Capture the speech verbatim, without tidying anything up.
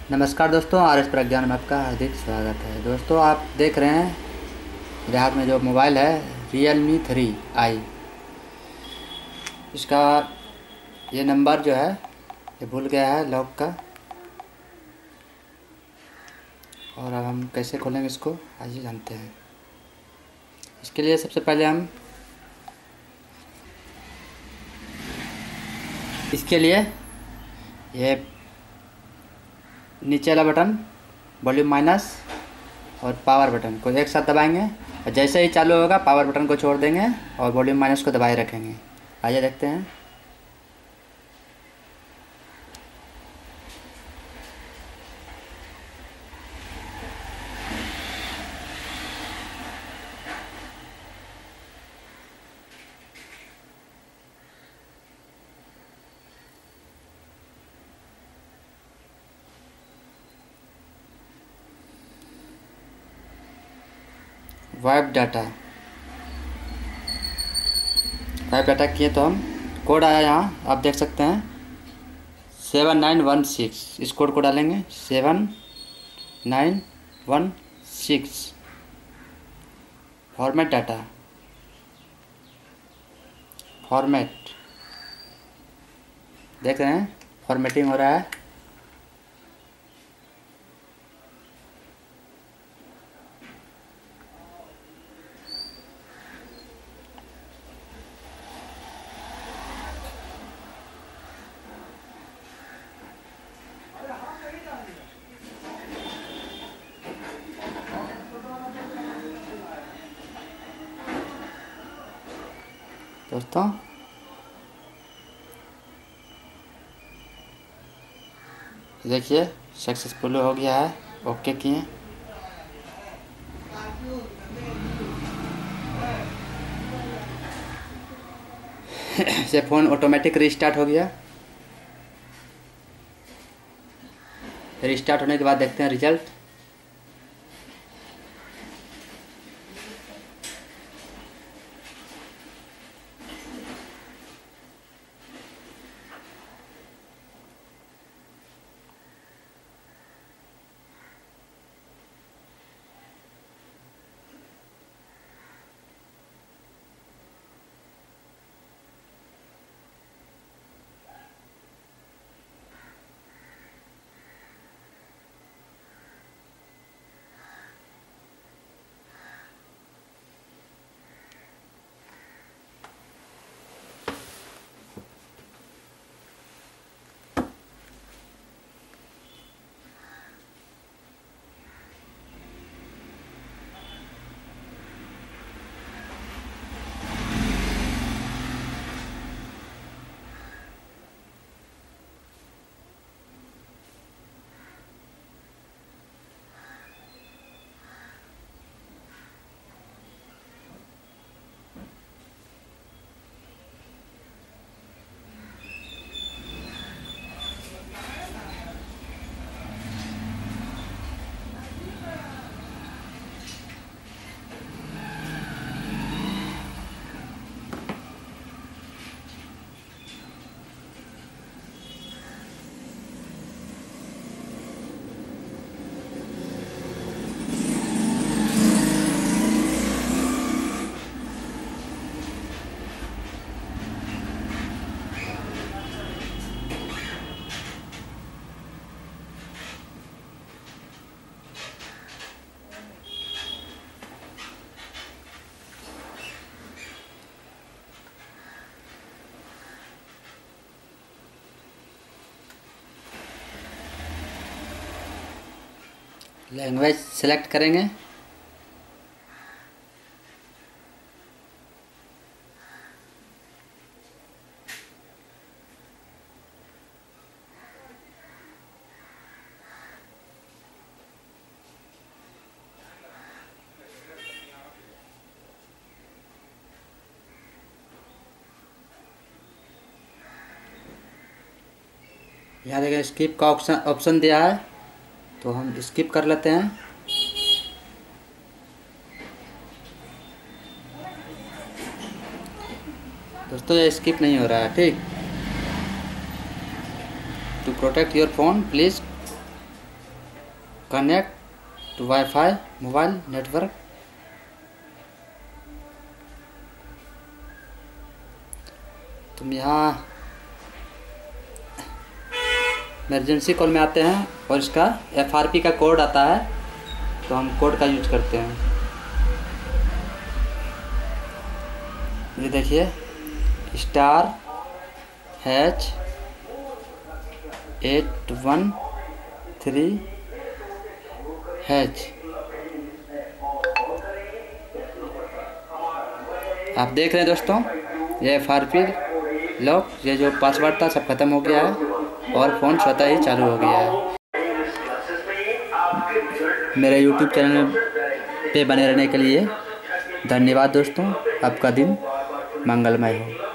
नमस्कार दोस्तों, R S प्रज्ञान में आपका हार्दिक स्वागत है। दोस्तों, आप देख रहे हैं मेरे हाथ में जो मोबाइल है रियल मी थ्री आई। इसका ये नंबर जो है ये भूल गया है लॉक का। और अब हम कैसे खोलेंगे इसको, आइए जानते हैं। इसके लिए सबसे पहले हम इसके लिए ये नीचे वाला बटन वॉल्यूम माइनस और पावर बटन को एक साथ दबाएंगे और जैसे ही चालू होगा पावर बटन को छोड़ देंगे और वॉल्यूम माइनस को दबाए रखेंगे। आइए देखते हैं। वाइप डाटा वाइप डाटा किए तो हम कोड आया यहाँ, आप देख सकते हैं सेवन नाइन वन सिक्स। इस कोड को डालेंगे seven nine one six. Format data format देख रहे हैं, फॉर्मेटिंग हो रहा है। दोस्तों देखिए सक्सेसफुल हो गया है, ओके किए। से फ़ोन ऑटोमेटिक रीस्टार्ट हो गया। रीस्टार्ट होने के बाद देखते हैं रिजल्ट। लैंग्वेज सेलेक्ट करेंगे। यहाँ देखिए स्किप का ऑप्शन ऑप्शन दिया है, तो हम स्किप कर लेते हैं। दोस्तों ये स्किप नहीं हो रहा है, ठीक। To protect your phone please connect WiFi mobile network. तुम यहाँ इमरजेंसी कॉल में आते हैं और इसका एफ आर पी का कोड आता है, तो हम कोड का यूज करते हैं। ये देखिए star hash eight one three hash. आप देख रहे हैं दोस्तों, ये एफ आर पी लॉक, ये जो पासवर्ड था सब खत्म हो गया है और फ़ोन स्वतः ही चालू हो गया है। मेरे यूट्यूब चैनल पे बने रहने के लिए धन्यवाद दोस्तों। आपका दिन मंगलमय हो।